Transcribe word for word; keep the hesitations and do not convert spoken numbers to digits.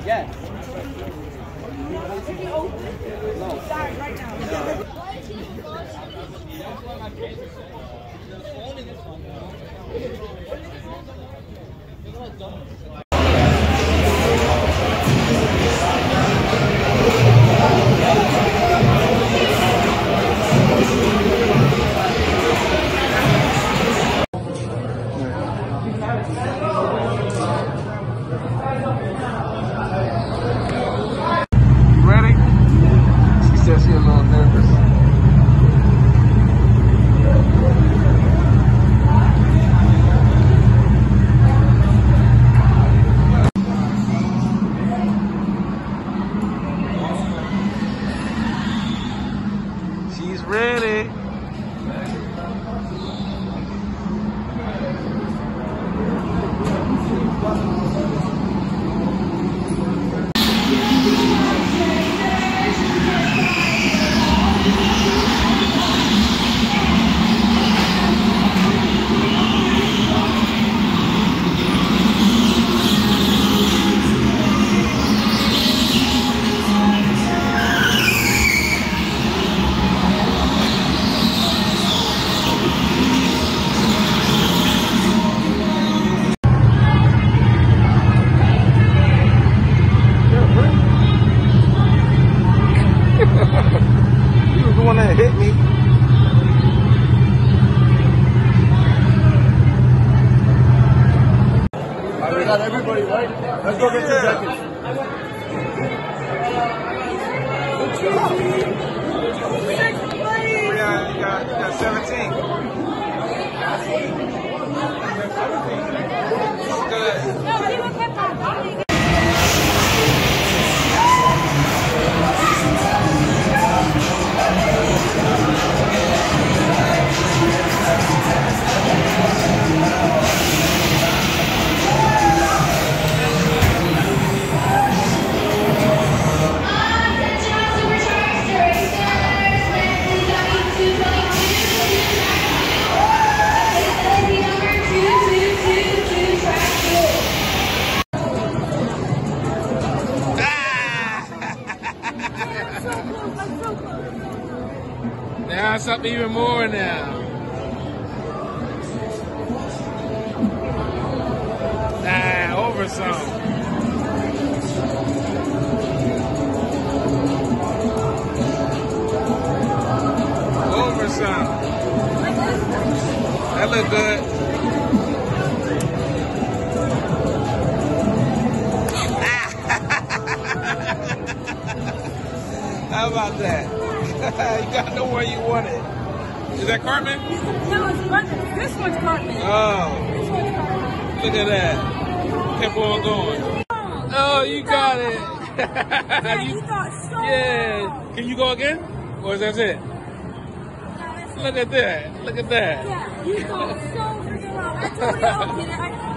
Yes. Ready? She said she's a little nervous. She's ready. You was the one that hit me. All right, we got everybody, right? Let's go get two seconds. We got, you got, you got seventeen. Good. Now it's up even more now. Nah, over some. Over some. That look good. How about that? You got to know where you want it. Is that Cartman? No, it's Cartman. This one's Cartman. Oh. This one's Cartman. Look at that. Kept on going. Oh, you got it. Yeah, you, you thought so yeah. well. Can you go again? Or is that it? Yeah, Look at that. Look at that. yeah, you thought so freaking well. I told you, I,